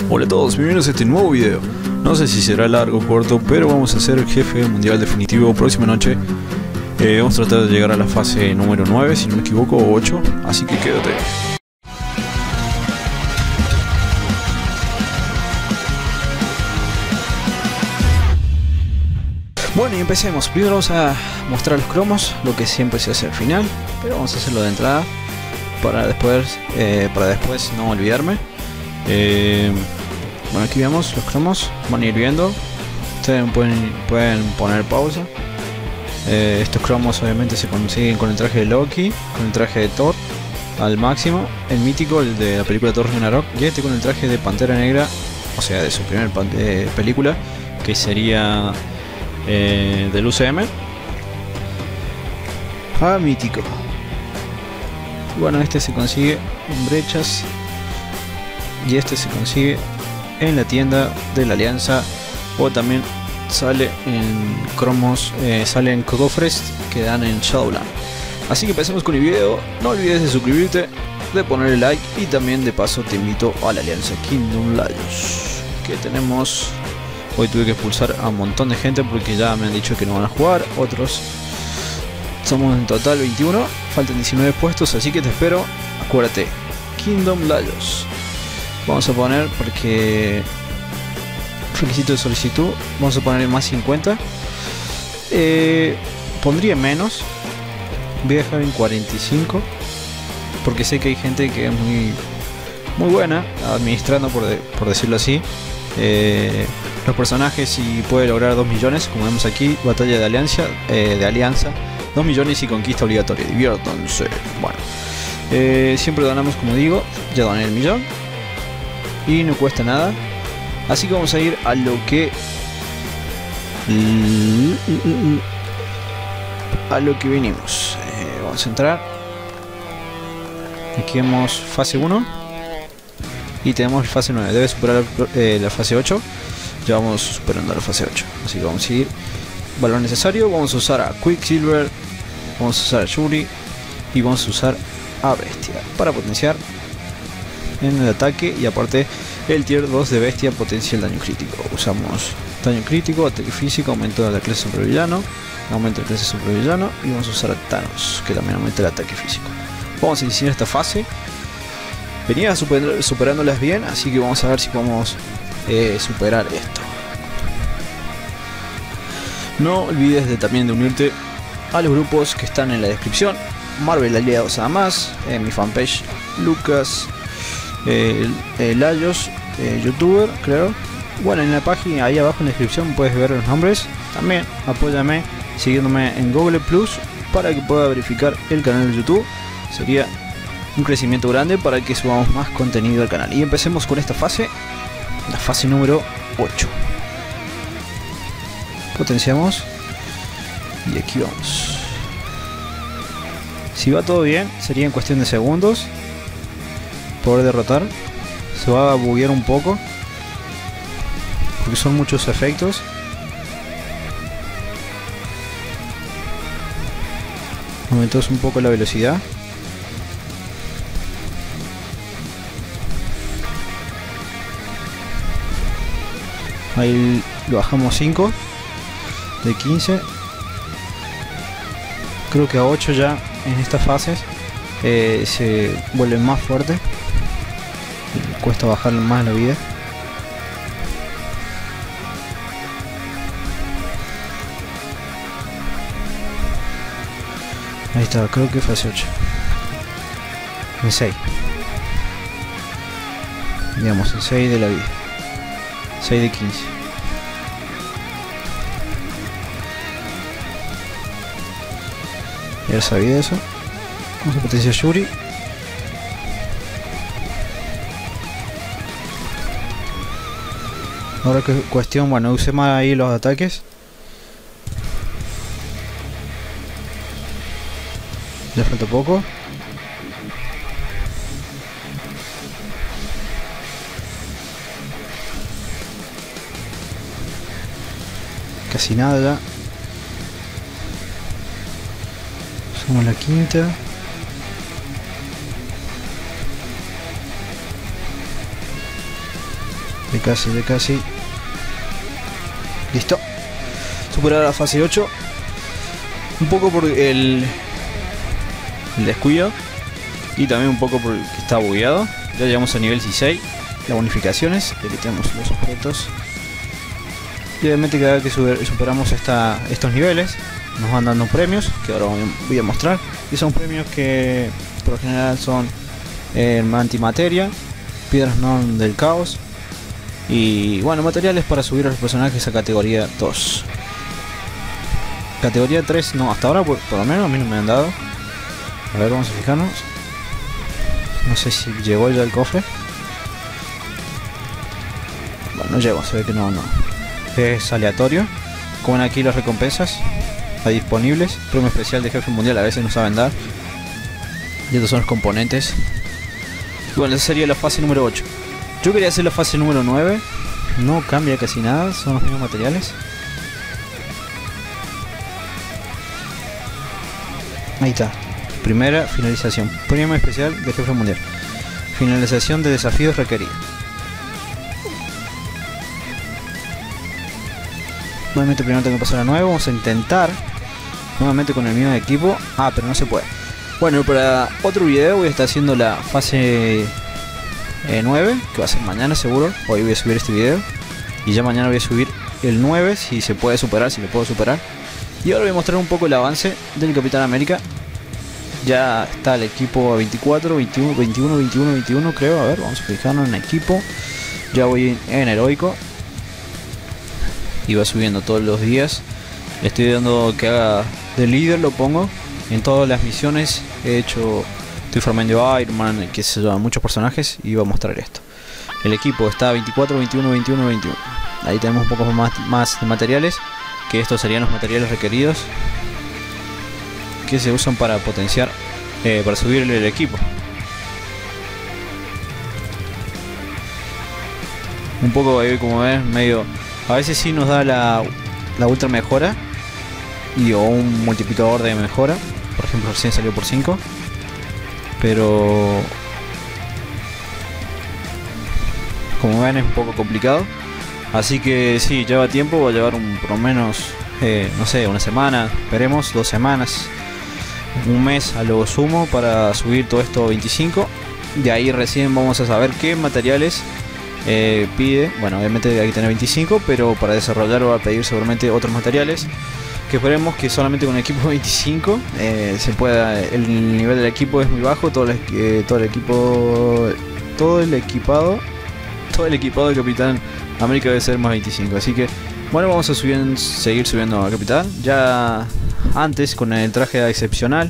Hola a todos, bienvenidos a este nuevo video. No sé si será largo o corto, pero vamos a hacer el jefe mundial definitivo próxima noche. Vamos a tratar de llegar a la fase número 9, si no me equivoco, o 8, así que quédate. Bueno, y empecemos. Primero vamos a mostrar los cromos, lo que siempre se hace al final, pero vamos a hacerlo de entrada para después no olvidarme. Bueno, aquí vemos los cromos, van a ir viendo. Ustedes pueden poner pausa. Estos cromos obviamente se consiguen con el traje de Loki, con el traje de Thor al máximo, el mítico, el de la película Thor Ragnarok, y este con el traje de Pantera Negra, o sea, de su primera película, que sería del UCM. Mítico. Bueno, este se consigue en brechas y este se consigue en la tienda de la Alianza, o también sale en cromos, sale en cofres que dan en Shadowland. Así que empecemos con el video. No olvides de suscribirte, de ponerle like, y también de paso te invito a la Alianza Kingdom Laios, que tenemos. Hoy tuve que expulsar a un montón de gente porque ya me han dicho que no van a jugar. Otros somos en total 21, faltan 19 puestos, así que te espero. Acuérdate, Kingdom Laios. Vamos a poner, porque requisito de solicitud, vamos a poner más 50. Pondría menos, voy a dejar en 45, porque sé que hay gente que es muy buena administrando, por decirlo así, los personajes, y puede lograr 2 millones, como vemos aquí, batalla de alianza, 2 millones y conquista obligatoria. Diviértanse. Bueno, siempre donamos, como digo, ya doné el millón y no cuesta nada, así que vamos a ir a lo que vinimos. Vamos a entrar. Aquí vemos fase 1 y tenemos fase 9. Debe superar la fase 8. Ya vamos superando la fase 8, así que vamos a ir valor necesario. Vamos a usar a Quicksilver, vamos a usar a Shuri y vamos a usar a Bestia para potenciar en el ataque, y aparte el tier 2 de Bestia potencia el daño crítico. Usamos daño crítico, ataque físico, aumento de la clase supervillano, aumento de clase supervillano, y vamos a usar a Thanos, que también aumenta el ataque físico. Vamos a iniciar esta fase. Venía superándolas bien, así que vamos a ver si podemos superar esto. No olvides también de unirte a los grupos que están en la descripción. Marvel Aliados a más, mi fanpage Lucas Laios, youtuber, creo. Bueno, en la página ahí abajo en la descripción puedes ver los nombres. También apóyame siguiéndome en Google Plus para que pueda verificar el canal de YouTube. Sería un crecimiento grande para que subamos más contenido al canal. Y empecemos con esta fase, la fase número 8. Potenciamos y aquí vamos. Si va todo bien, sería en cuestión de segundos poder derrotar. Se va a buguear un poco porque son muchos efectos. Aumentamos un poco la velocidad. Ahí lo bajamos 5 de 15. Creo que a 8 ya en estas fases se vuelven más fuertes. Cuesta bajar más la vida. Ahí está, creo que fase 8. En 6. Digamos, en 6 de la vida. 6 de 15. Ya sabía eso. Vamos a potenciar Shuri. Ahora que cuestión, bueno, use más ahí los ataques. Ya falta poco. Casi nada ya. Somos la quinta. De casi. Listo. Superar la fase 8. Un poco por el descuido. Y también un poco porque está bugueado. Ya llegamos a nivel 16. Las bonificaciones. Le quitamos los objetos. Y obviamente cada vez que superamos estos niveles, nos van dando premios, que ahora voy a mostrar. Y son premios que por lo general son antimateria, piedras non del caos. Y bueno, materiales para subir a los personajes a categoría 2. Categoría 3 no, hasta ahora por lo menos a mí no me han dado. A ver, vamos a fijarnos. No sé si llegó ya el cofre. Bueno, no llegó, se ve que no. Es aleatorio. Como ven aquí las recompensas ahí disponibles. Premio especial de jefe mundial, a veces no saben dar. Y estos son los componentes. Y bueno, esa sería la fase número 8. Yo quería hacer la fase número 9. No cambia casi nada, son los mismos materiales. Ahí está. Primera finalización. Premio especial de jefe mundial. Finalización de desafíos requeridos. Nuevamente primero tengo que pasar a 9. Vamos a intentar nuevamente con el mismo equipo. Ah, pero no se puede. Bueno, para otro video voy a estar haciendo la fase 9, que va a ser mañana seguro. Hoy voy a subir este video y ya mañana voy a subir el 9, si se puede superar, si lo puedo superar. Y ahora voy a mostrar un poco el avance del Capitán América. Ya está el equipo 24, 21, 21, 21, 21 creo. A ver, vamos a fijarnos en el equipo. Ya voy en heroico. Y va subiendo todos los días. Le estoy dando que haga de líder, lo pongo. En todas las misiones he hecho. Estoy formando Iron Man, que se llaman muchos personajes. Y voy a mostrar esto. El equipo está 24, 21, 21, 21. Ahí tenemos un poco más de materiales. Que estos serían los materiales requeridos. Que se usan para potenciar. Para subir el equipo. Un poco ahí, como ven, medio. A veces sí nos da la ultra mejora. O un multiplicador de mejora. Por ejemplo, recién salió por 5. Pero como ven es un poco complicado. Así que sí, lleva tiempo. Va a llevar por lo menos no sé, una semana. Veremos, 2 semanas, un mes a lo sumo para subir todo esto a 25. De ahí recién vamos a saber qué materiales pide. Bueno, obviamente hay que tener 25, pero para desarrollar va a pedir seguramente otros materiales. Que esperemos que solamente con el equipo 25 se pueda. El nivel del equipo es muy bajo. Todo el equipado de Capitán América debe ser más 25. Así que bueno, vamos a seguir subiendo a Capitán. Ya antes con el traje excepcional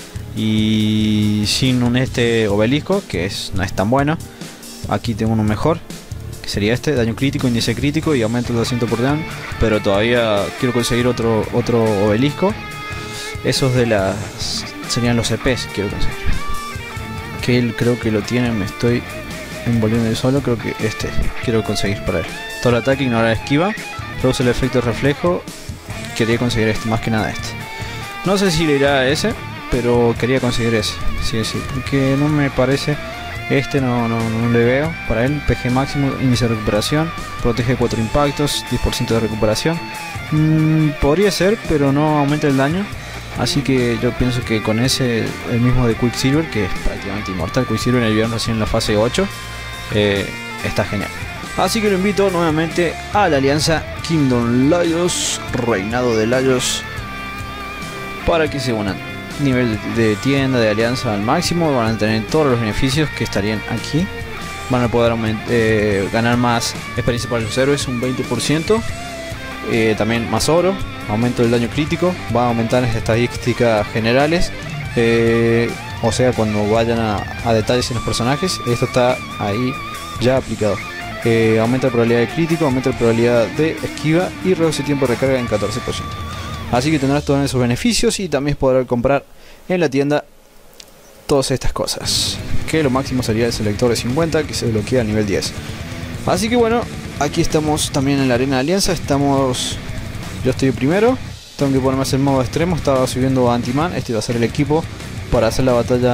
y sin obelisco, que no es tan bueno. Aquí tengo uno mejor, que sería daño crítico, índice crítico y aumento el 200 por daño. Pero todavía quiero conseguir otro obelisco. Esos serían los EPs, quiero conseguir. Que él creo que lo tiene, me estoy envolviendo yo solo. Creo que quiero conseguir para él. Todo el ataque, ignorar esquiva, reduce el efecto de reflejo. Quería conseguir más que nada No sé si le irá a ese, pero quería conseguir ese. Sí, porque no me parece. No le veo para él. PG máximo, índice de recuperación, protege 4 impactos, 10% de recuperación. Podría ser, pero no aumenta el daño. Así que yo pienso que con ese, el mismo de Quicksilver, que es prácticamente inmortal. Quicksilver en el viernes recién en la fase 8, está genial. Así que lo invito nuevamente a la alianza Kingdom Laios, Reinado de Laios, para que se unan. Nivel de tienda de alianza al máximo. Van a tener todos los beneficios que estarían aquí. Van a poder ganar más experiencia para los héroes, un 20%. También más oro, aumento del daño crítico. Va a aumentar las estadísticas generales. O sea, cuando vayan a detalles en los personajes, esto está ahí ya aplicado. Aumenta la probabilidad de crítico, aumenta la probabilidad de esquiva y reduce el tiempo de recarga en 14%. Así que tendrás todos esos beneficios y también podrás comprar en la tienda todas estas cosas. Que lo máximo sería el selector de 50, que se bloquea al nivel 10. Así que bueno, aquí estamos también en la arena de alianza. Yo estoy primero. Tengo que ponerme el modo extremo. Estaba subiendo a Anti-Man. Este va a ser el equipo para hacer la batalla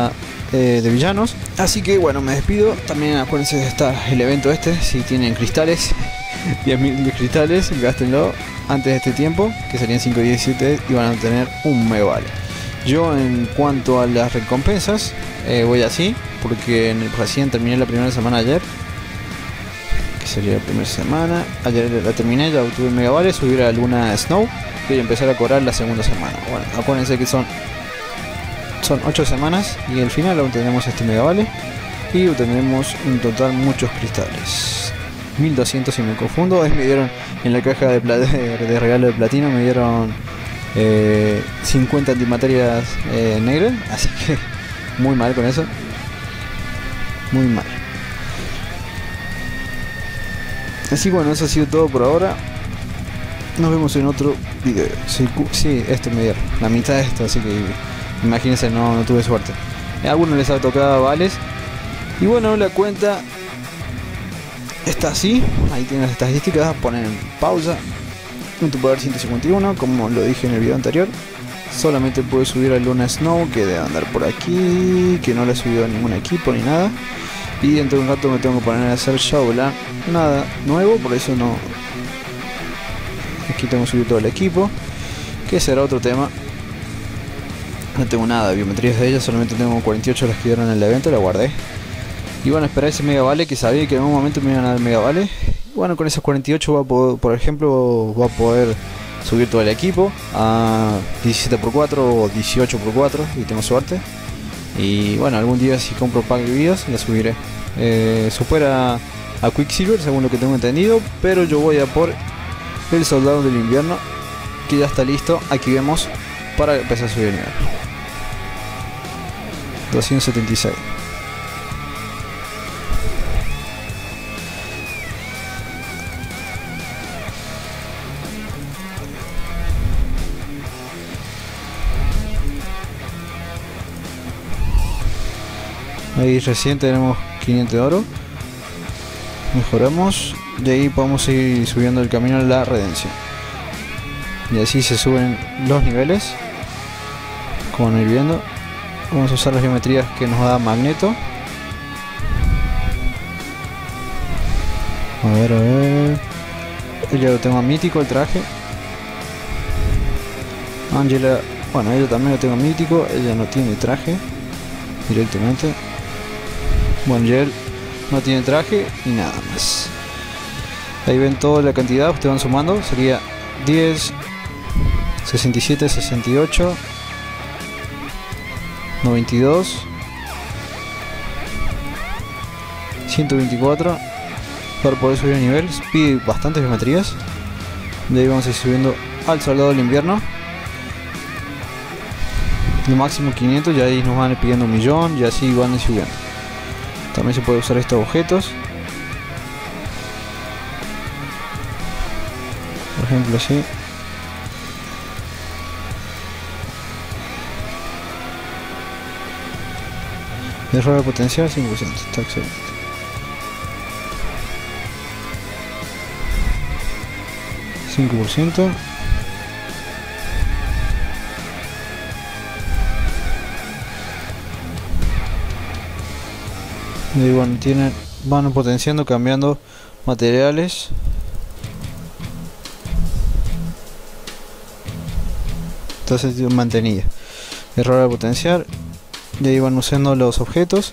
de villanos. Así que bueno, me despido. También acuérdense de estar el evento este. Si tienen cristales, 10.000 cristales, gástenlo antes de este tiempo, que serían 5.17 y van a tener un mega vale. Yo en cuanto a las recompensas, voy así, porque recién terminé la primera semana ayer. Que sería la primera semana. Ayer la terminé, ya obtuve el mega vale, subir a Luna Snow y empezar a cobrar la segunda semana. Bueno, acuérdense que son 8 semanas y al final aún tenemos este mega vale y obtendremos en total muchos cristales. 1200 si me confundo. Ahí me dieron en la caja de regalo de platino, me dieron 50 antimaterias negras, así que muy mal con eso, muy mal. Así bueno, eso ha sido todo por ahora. Nos vemos en otro video. Sí, esto me dieron la mitad de esto, así que imagínense, no tuve suerte. A algunos les ha tocado vales. Y bueno, la cuenta está así. Ahí tienen las estadísticas. Ponen en pausa. Un poder 151, como lo dije en el video anterior. Solamente puedo subir a Luna Snow, que debe andar por aquí, que no le he subido a ningún equipo ni nada. Y dentro de un rato me tengo que poner a hacer Shadowland. Nada nuevo, por eso no. Aquí tengo que subir todo el equipo, que será otro tema. No tengo nada de biometrías de ella, solamente tengo 48 las que dieron en el evento, la guardé. Y bueno, esperar ese mega vale, que sabía que en un momento me iban a dar mega vale. Bueno, con esas 48 va a poder, por ejemplo, va a poder subir todo el equipo a 17x4 o 18x4 y tengo suerte. Y bueno, algún día si compro pack de vidas la subiré. Supera a Quicksilver según lo que tengo entendido, pero yo voy a por el soldado del invierno, que ya está listo. Aquí vemos para empezar a subir el nivel. 276. Ahí recién tenemos 500 de oro. Mejoramos. De ahí podemos ir subiendo el camino a la redención. Y así se suben los niveles, como van a ir viendo. Vamos a usar las geometrías que nos da Magneto. A ver. Ya lo tengo a mítico el traje. Angela, bueno, ella también lo tengo a mítico. Ella no tiene traje directamente. Bueno, Yel no tiene traje y nada más. Ahí ven toda la cantidad, ustedes van sumando. Sería 10, 67, 68, 92, 124. Para poder subir el nivel pide bastantes geometrías. De ahí vamos a ir subiendo al soldado del invierno. Lo máximo 500, y ahí nos van pidiendo 1.000.000 y así van subiendo. También se puede usar estos objetos, por ejemplo así. Error de potencial 5%, está excelente. %. Y bueno, van potenciando, cambiando materiales. Entonces mantenida. Error de potenciar. Y ahí van usando los objetos.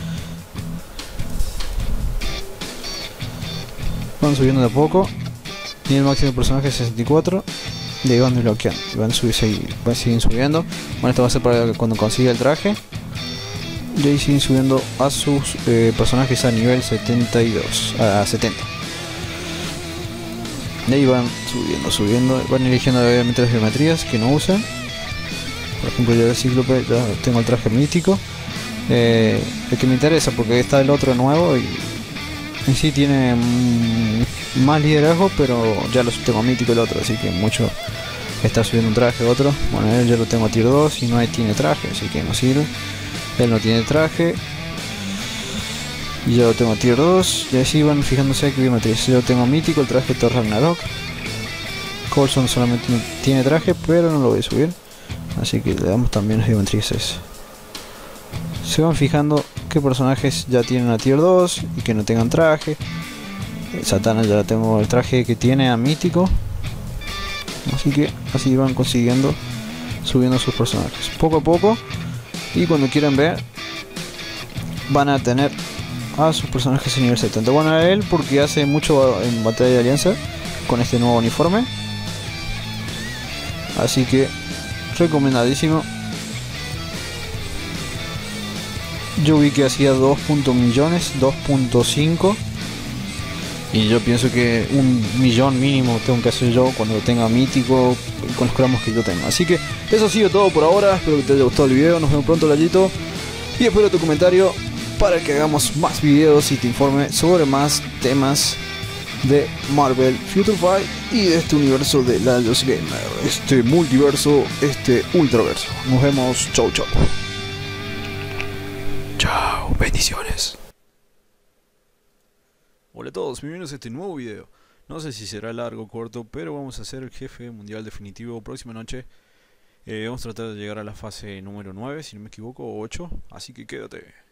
Van subiendo de a poco. Y el máximo de personaje es 64. Y ahí van desbloqueando. Y van siguen subiendo. Bueno, esto va a ser para cuando consiga el traje. Y ahí siguen subiendo a sus personajes a nivel 72, a 70. Y ahí van subiendo, van eligiendo obviamente las geometrías que no usan. Por ejemplo, yo de Cíclope ya tengo el traje mítico, el que me interesa porque está el otro nuevo y en sí tiene más liderazgo, pero ya lo tengo mítico el otro, así que mucho está subiendo un traje otro. Bueno, él ya lo tengo a tier 2 y no tiene traje, así que no sirve. Él no tiene traje. Y yo lo tengo a tier 2. Y así van fijándose aquí biometrías. Yo tengo mítico el traje Thor Ragnarok. Coulson solamente no tiene traje, pero no lo voy a subir. Así que le damos también las biometrías. se van fijando qué personajes ya tienen a tier 2 y que no tengan traje. Satana ya tengo el traje que tiene a mítico, así que así van consiguiendo, subiendo sus personajes poco a poco, y cuando quieran ver van a tener a sus personajes en nivel 70. Bueno, a él porque hace mucho en batalla de alianza con este nuevo uniforme, así que recomendadísimo. Yo vi que hacía 2 millones, 2.5, y yo pienso que 1 millón mínimo tengo que hacer yo cuando tenga mítico con los cromos que yo tengo. Así que eso ha sido todo por ahora. Espero que te haya gustado el video. Nos vemos pronto, Layito, y espero tu comentario para que hagamos más videos y te informe sobre más temas de Marvel Future Fight y de este universo de Layos Gamer, este multiverso, este ultraverso. Nos vemos, chau chau. Chao, bendiciones. Hola a todos, bienvenidos a este nuevo video. No sé si será largo o corto, pero vamos a hacer el jefe mundial definitivo próxima noche. Vamos a tratar de llegar a la fase número 9, si no me equivoco, o 8, así que quédate.